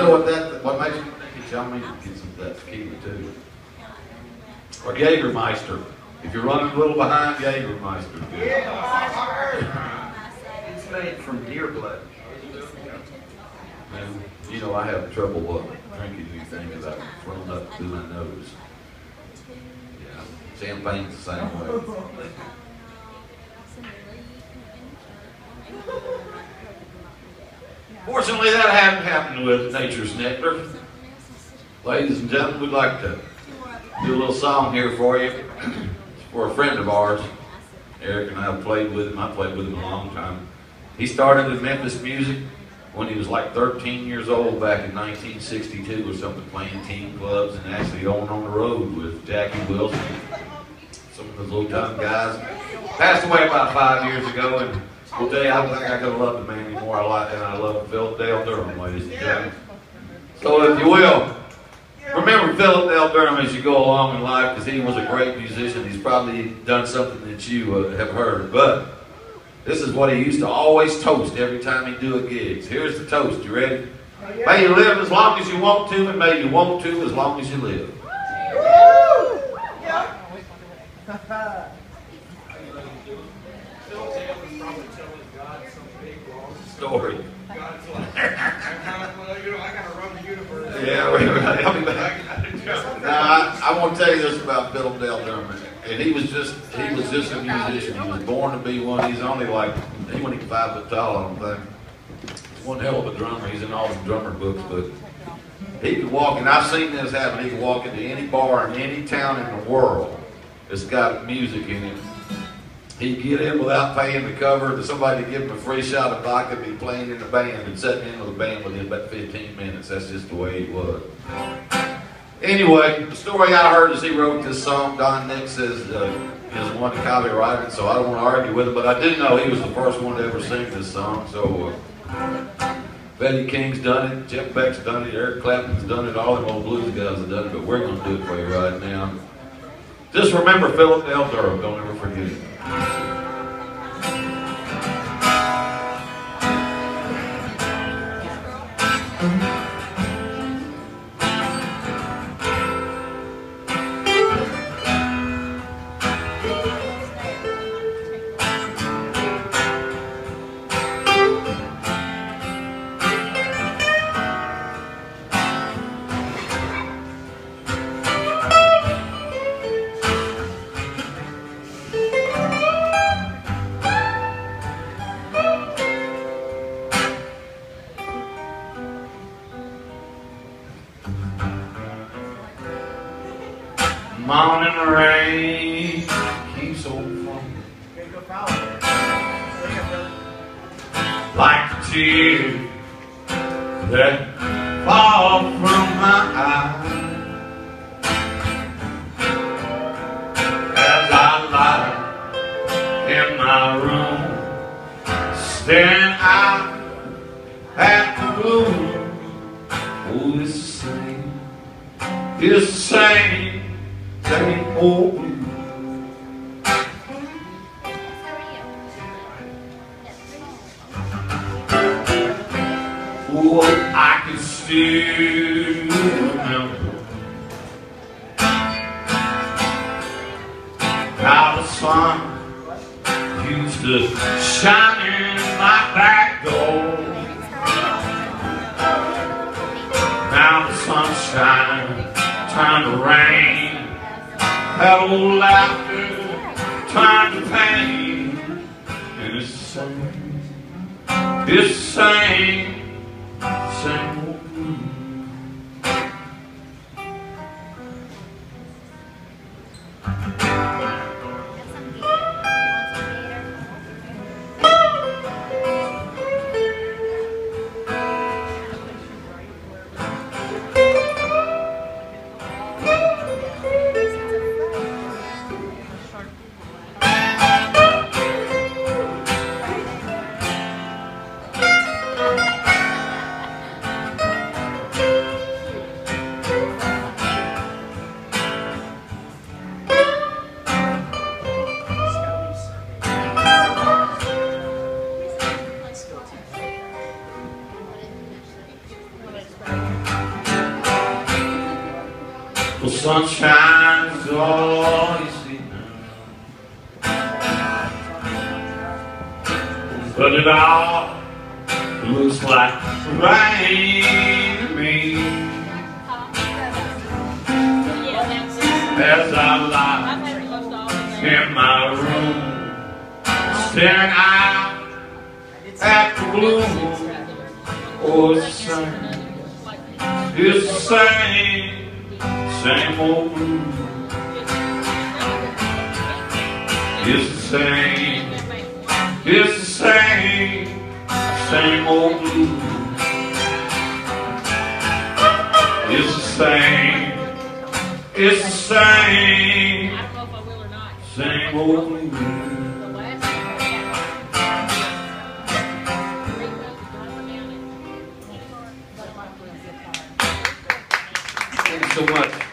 know what makes me think it's yummy? Get some of that tequila too. Or Jägermeister. If you're running a little behind, Jägermeister. Yeah. It's made from deer blood. And, you know, I have trouble drinking anything because I've thrown up through my nose. Yeah, champagne's the same way. Fortunately, that hadn't happened with Nature's Nectar. Ladies and gentlemen, we'd like to do a little song here for you. It's for a friend of ours. Eric and I have played with him. I played with him a long time. He started in Memphis music when he was like 13 years old back in 1962 or something, playing team clubs and actually going on the road with Jackie Wilson, some of those old-time guys. Passed away about 5 years ago, and well, tell you, I don't think I could have loved the man anymore. I love Philip Dale Durham, ladies and gentlemen. So if you will, remember Philip Dale Durham as you go along in life, because he was a great musician. He's probably done something that you have heard, but this is what he used to always toast every time he'd do a gig. Here's the toast. You ready? May you live as long as you want to, and may you want to as long as you live. Story. Yeah, I'll be back. Now, I want to tell you this about Philip Dale Durham. And he was just a musician. He was born to be one. He's only like, he wasn't even 5 foot tall, I don't think. He's one hell of a drummer. He's in all the drummer books, but he could walk, and I've seen this happen. He could walk into any bar in any town in the world that's got music in it. He'd get in without paying the cover to somebody to give him a free shot of vodka, be playing in the band and setting in with the band within about 15 minutes. That's just the way he was. Anyway, the story I heard is he wrote this song. Don Nick says is the one to copyright it, so I don't want to argue with him, but I did know he was the first one to ever sing this song. So Betty King's done it, Jeff Beck's done it, Eric Clapton's done it, all the old blues guys have done it, but we're going to do it for you right now. Just remember Philip Dale Durham, don't ever forget it. Morning rain keeps on falling like a tear that fall from my eyes as I lie in my room staring out at the blue. Oh, this same old blue. Oh, I can still remember how the sun used to shine in my back door. Now the sunshine turned to rain. That old laughter turned to pain, and it's the same old blues. sunshine's all you see now, but it all looks like rain to me as I lie in my room, staring out at the gloom. Oh, it's the same old blues. It's the same old blues. It's the same old blues. Thank you so much.